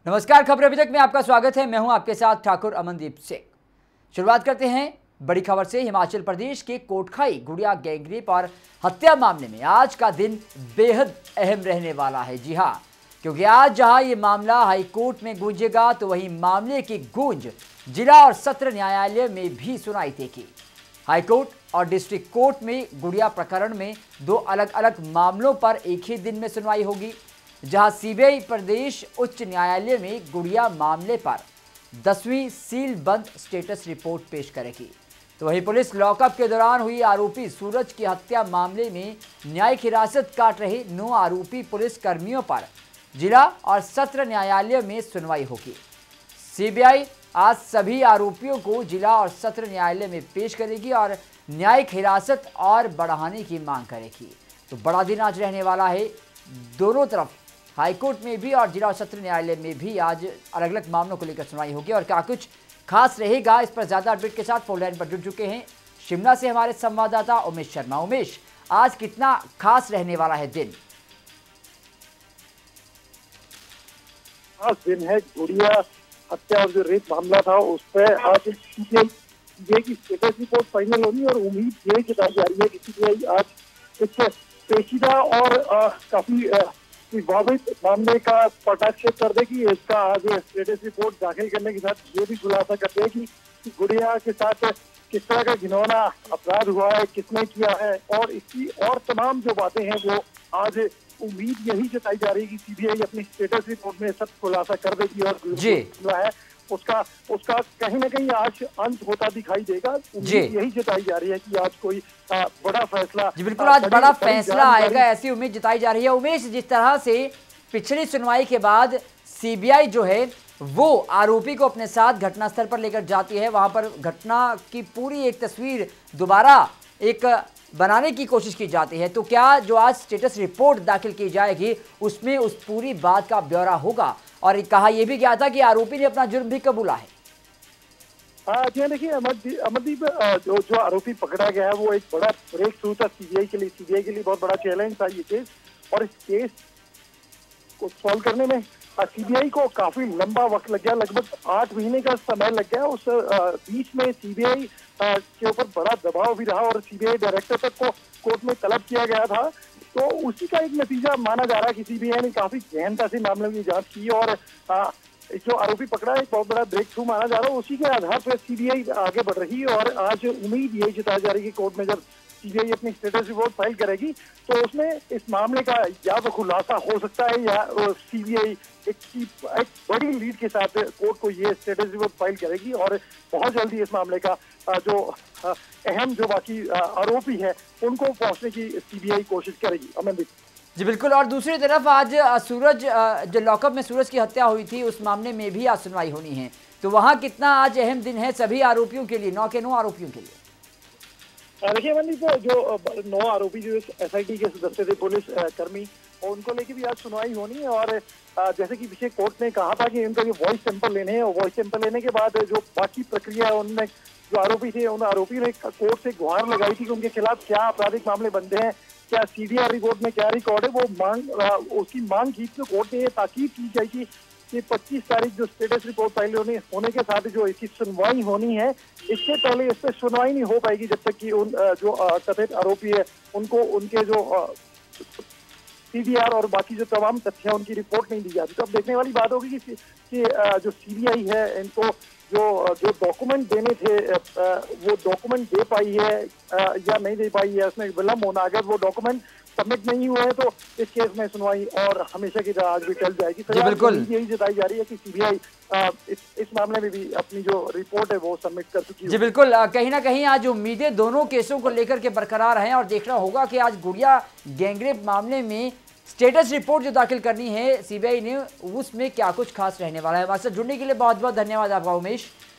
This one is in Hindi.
नमस्कार, खबर अभी तक में आपका स्वागत है। मैं हूं आपके साथ ठाकुर अमनदीप सिंह। शुरुआत करते हैं बड़ी खबर से। हिमाचल प्रदेश के कोटखाई गुड़िया गैंगरेप और हत्या मामले में आज का दिन बेहद अहम रहने वाला है। जी हां, क्योंकि आज जहां ये मामला हाई कोर्ट में गूंजेगा, तो वहीं मामले की गूंज जिला और सत्र न्यायालय में भी सुनाई देगी। हाई कोर्ट और डिस्ट्रिक्ट कोर्ट में गुड़िया प्रकरण में दो अलग अलग मामलों पर एक ही दिन में सुनवाई होगी। जहां सीबीआई प्रदेश उच्च न्यायालय में गुड़िया मामले पर 10वीं सील बंद स्टेटस रिपोर्ट पेश करेगी, तो वहीं पुलिस लॉकअप के दौरान हुई आरोपी सूरज की हत्या मामले में न्यायिक हिरासत काट रहे 9 आरोपी पुलिस कर्मियों पर जिला और सत्र न्यायालय में सुनवाई होगी। सीबीआई आज सभी आरोपियों को जिला और सत्र न्यायालय में पेश करेगी और न्यायिक हिरासत और बढ़ाने की मांग करेगी। तो बड़ा दिन आज रहने वाला है। दोनों तरफ हाईकोर्ट में भी और जिला और सत्र न्यायालय में भी आज अलग अलग मामलों को लेकर सुनवाई होगी और क्या कुछ खास रहेगा, इस पर ज्यादा अपडेट के साथ फोन लाइन पर जुड़ चुके हैं शिमला से हमारे संवाददाता उमेश शर्मा। उमेश, आज कितना खास रहने वाला है दिन? खास दिन है। गुड़िया हत्या और जो रेप मामला था उस पर आज सीबीआई की स्टेटस रिपोर्ट फाइनल होगी और उम्मीद ये जताई जा रही है कि सीबीआई आज इस पेचीदा और काफी विवादित मामले का पटाक्षेप कर देगी। इसका आज स्टेटस रिपोर्ट दाखिल करने के साथ ये भी खुलासा करते हैं कि गुड़िया के साथ किस तरह का घिनौना अपराध हुआ है, किसने किया है और इसकी और तमाम जो बातें हैं वो आज उम्मीद यही जताई जा रही है कि सीबीआई अपनी स्टेटस रिपोर्ट में सब खुलासा कर देगी और जो है उसका कहीं ना कहीं आज अंत होता दिखाई देगा। उम्मीद यही जताई जा रही है कि आज कोई बड़ा फैसला, जी बिल्कुल, आज बड़ा फैसला आएगा, ऐसी उम्मीद जताई जा रही है। उमेश, जिस तरह से पिछली सुनवाई के बाद सीबीआई जो है वो आरोपी को अपने साथ घटनास्थल पर लेकर जाती है, वहां पर घटना की पूरी एक तस्वीर दोबारा एक बनाने की कोशिश की जाती है, तो क्या जो आज स्टेटस रिपोर्ट दाखिल की जाएगी उसमें उस पूरी बात का ब्यौरा होगा? और कहा यह भी गया था कि आरोपी ने अपना जुर्म भी कबूला है। जी देखिए अमरदीप, जो आरोपी पकड़ा गया है वो एक बड़ा ब्रेक थ्रू था सीबीआई के लिए बहुत बड़ा चैलेंज था ये केस। और इस केस को सॉल्व करने में सीबीआई को काफी लंबा वक्त लग गया, लगभग 8 महीने का समय लग गया। उस बीच में सीबीआई के ऊपर बड़ा दबाव भी रहा और सीबीआई डायरेक्टर तक को कोर्ट में तलब किया गया था। तो उसी का एक नतीजा माना जा रहा है कि सीबीआई ने काफी गहनता से मामले की जांच की और जो आरोपी पकड़ा है एक बहुत बड़ा ब्रेक थ्रू माना जा रहा है। उसी के आधार पर सीबीआई आगे बढ़ रही है और आज उम्मीद यही जताई जा रही है कि कोर्ट में जब सीबीआई अपनी स्टेटस रिपोर्ट फाइल करेगी तो उसमें इस मामले का या तो खुलासा हो सकता है या सीबीआई एक बड़ी लीड के साथ कोर्ट को ये स्टेटस रिपोर्ट फाइल करेगी और बहुत जल्दी इस मामले का जो अहम जो बाकी आरोपी है उनको पहुंचने की सीबीआई कोशिश करेगी। अमनदीप जी बिल्कुल, और दूसरी तरफ आज सूरज जो लॉकअप में सूरज की हत्या हुई थी उस मामले में भी आज सुनवाई होनी है, तो वहाँ कितना आज अहम दिन है सभी आरोपियों के लिए, 9 के 9 आरोपियों के लिए? देखिए अमनदीप, जो 9 आरोपी जो एसआईटी के सदस्य थे पुलिस कर्मी, और उनको लेके भी आज सुनवाई होनी है। और जैसे कि पीछे कोर्ट ने कहा था कि उनका जो वॉइस सैंपल लेने हैं और वॉइस सैंपल लेने के बाद जो बाकी प्रक्रिया है उनमें जो आरोपी थे उन आरोपियों ने कोर्ट से गुहार लगाई थी कि उनके खिलाफ क्या आपराधिक मामले बनते हैं, क्या सीबीआई रिपोर्ट में क्या रिकॉर्ड है, वो उसकी मांग की। तो कोर्ट ने ये ताकीद की जाएगी कि 25 तारीख जो स्टेटस रिपोर्ट फाइल होने के साथ जो इसकी सुनवाई होनी है, इससे पहले इस पर सुनवाई नहीं हो पाएगी जब तक कि उन जो कथित आरोपी है उनको उनके जो सीडीआर और बाकी जो तमाम तथ्य उनकी रिपोर्ट नहीं दी जाती। तो अब देखने वाली बात होगी कि जो सीबीआई है इनको जो डॉक्यूमेंट देने थे वो डॉक्यूमेंट दे पाई है या नहीं दे पाई है, उसमें विलम्ब होना। अगर वो डॉक्यूमेंट सबमिट नहीं हुए हैं तो इस केस में सुनवाई और हमेशा की तरह आज भी चल जाएगी। जी बिल्कुल, यही जताई जा रही है कि सीबीआई इस मामले में भी अपनी जो रिपोर्ट है वो सबमिट कर चुकी है। जी बिल्कुल, कहीं ना कहीं आज उम्मीदें दोनों केसों को लेकर के बरकरार हैं और देखना होगा कि आज गुड़िया गैंगरेप मामले में स्टेटस रिपोर्ट जो दाखिल करनी है सीबीआई ने, उसमें क्या कुछ खास रहने वाला है। हमारे साथ जुड़ने के लिए बहुत बहुत धन्यवाद आपका उमेश।